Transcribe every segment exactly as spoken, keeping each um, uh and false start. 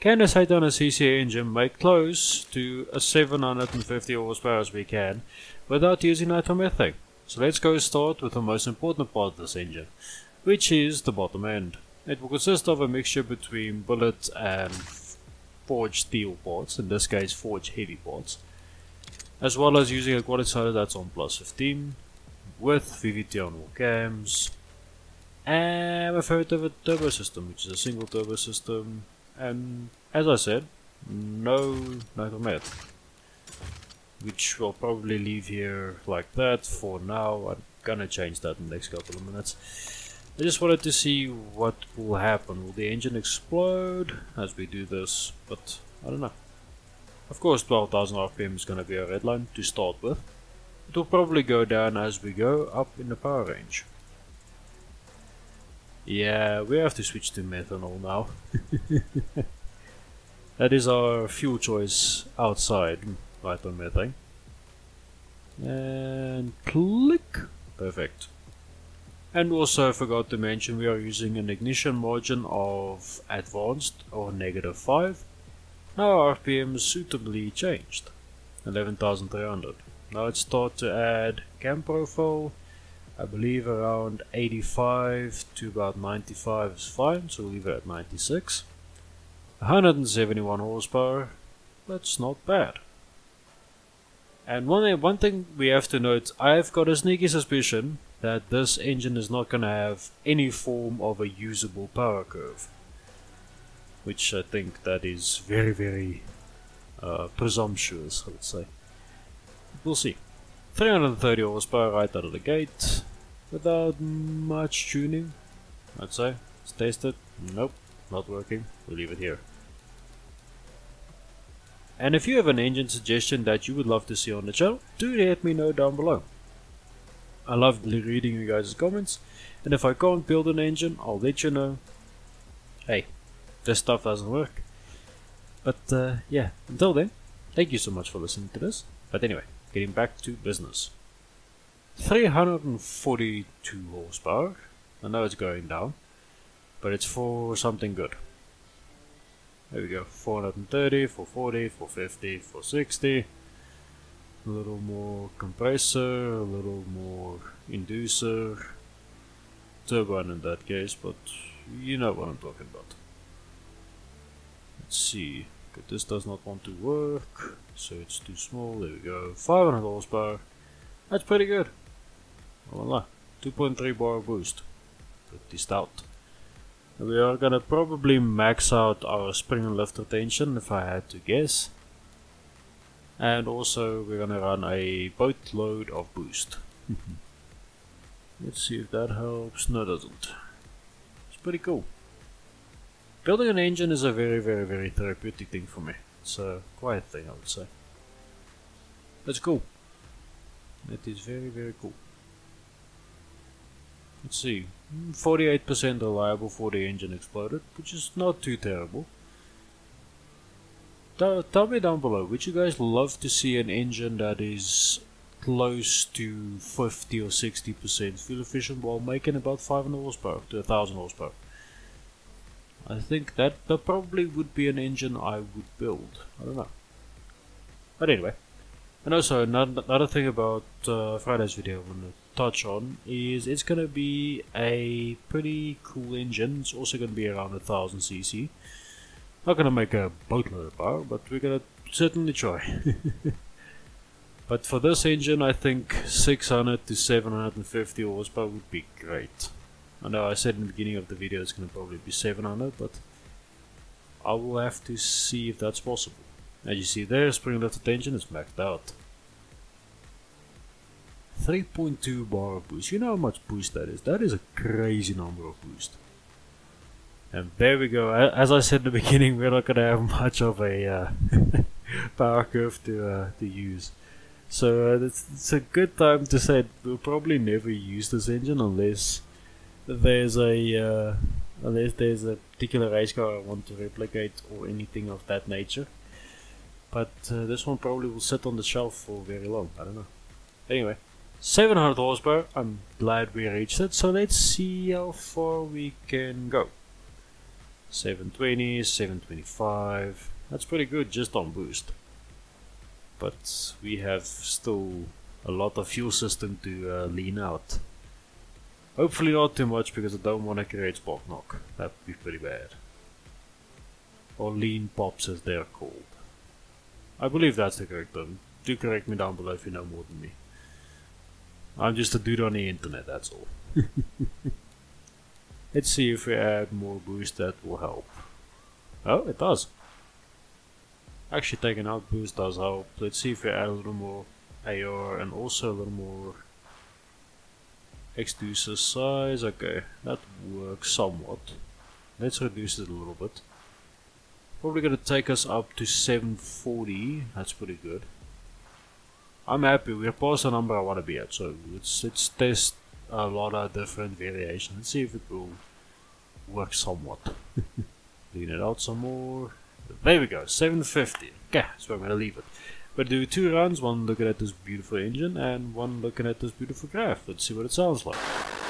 Can a eight hundred c c engine make close to a seven hundred fifty horsepower as we can without using nitromethane? So let's go start with the most important part of this engine, which is the bottom end. It will consist of a mixture between billet and forged steel parts, in this case forged heavy parts, as well as using a qualifier that's on plus fifteen, with V V T on all cams, and a favorite turbo system, which is a single turbo system, and as I said, no nitromet, which we'll probably leave here like that for now. I'm gonna change that in the next couple of minutes. I just wanted to see what will happen. Will the engine explode as we do this? But I don't know. Of course twelve thousand R P M is gonna be a red line to start with. It will probably go down as we go up in the power range. Yeah, we have to switch to methanol now. That is our fuel choice outside, right on methane. And click. Perfect. And also I forgot to mention we are using an ignition margin of advanced or negative five. Now our R P M is suitably changed. eleven thousand three hundred. Now it's start to add cam profile. I believe around eighty-five to about ninety-five is fine, so we'll leave it at ninety-six. one hundred seventy-one horsepower, that's not bad. And one, one thing we have to note, I've got a sneaky suspicion that this engine is not going to have any form of a usable power curve. Which I think that is very very uh, presumptuous, I would say. We'll see. three hundred thirty horsepower right out of the gate, without much tuning, I'd say. Let's test it. Nope, not working. We'll leave it here. And if you have an engine suggestion that you would love to see on the channel, do let me know down below. I love reading you guys' comments, and if I can't build an engine, I'll let you know. Hey, this stuff doesn't work. But uh, yeah, until then, thank you so much for listening to this. But anyway, getting back to business. three hundred forty-two horsepower. I know it's going down, but it's for something good. There we go. four hundred thirty, four forty, four fifty, four sixty. A little more compressor, a little more inducer. Turbine in that case, but you know what I'm talking about. Let's see. Okay, this does not want to work, so it's too small. There we go. five hundred horsepower. That's pretty good. Voila. two point three bar boost. Pretty stout. We are gonna probably max out our spring and lift retention if I had to guess. And also we're gonna run a boatload of boost. Let's see if that helps. No, it doesn't. It's pretty cool. Building an engine is a very very very therapeutic thing for me. It's a quiet thing, I would say. That's cool. That is very very cool. Let's see. forty-eight percent reliable for the engine exploded, which is not too terrible. Tell, tell me down below, would you guys love to see an engine that is close to fifty or sixty percent fuel efficient while making about five hundred horsepower to one thousand horsepower? I think that, that probably would be an engine I would build. I don't know. But anyway. And also another, another thing about uh, Friday's video I want to touch on is it's going to be a pretty cool engine. It's also going to be around one thousand c c. Not going to make a boatload of power, but we're going to certainly try. But for this engine I think six hundred to seven hundred fifty horsepower would be great. I know I said in the beginning of the video it's going to probably be seven hundred, but I will have to see if that's possible. As you see there, spring lifted engine is maxed out. three point two bar of boost. You know how much boost that is? That is a crazy number of boost. And there we go. As I said in the beginning, we're not going to have much of a uh, power curve to uh, to use. So uh, it's, it's a good time to say we'll probably never use this engine unless there's a uh, unless there's a particular race car I want to replicate or anything of that nature. But uh, this one probably will sit on the shelf for very long. I don't know. Anyway, seven hundred horsepower. I'm glad we reached it. So let's see how far we can go. seven twenty, seven twenty-five. That's pretty good just on boost. But we have still a lot of fuel system to uh, lean out. Hopefully not too much, because I don't want to create Spock knock. That would be pretty bad. Or lean pops as they are called. I believe that's the correct term. Do correct me down below if you know more than me. I'm just a dude on the internet, that's all. Let's see if we add more boost, that will help. Oh, it does. Actually, taking out boost does help. Let's see if we add a little more A R and also a little more exducer size. Okay, that works somewhat. Let's reduce it a little bit. Probably gonna take us up to seven forty. That's pretty good. I'm happy. We're past the number I want to be at. So let's let's test a lot of different variations and see if it will work somewhat. Lean it out some more. There we go, seven fifty. Okay, so I'm gonna leave it. But do two runs, one looking at this beautiful engine and one looking at this beautiful graft. Let's see what it sounds like.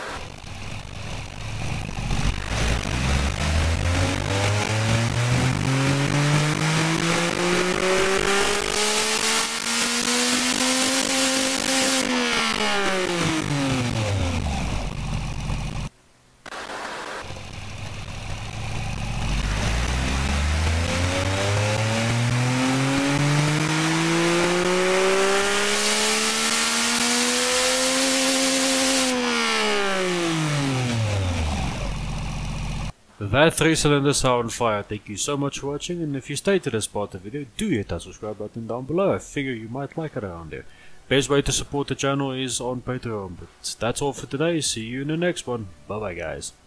That three cylinders are on fire. Thank you so much for watching, and if you stayed to this part of the video, do hit that subscribe button down below. I figure you might like it around there. Best way to support the channel is on Patreon. But that's all for today. See you in the next one. Bye bye guys.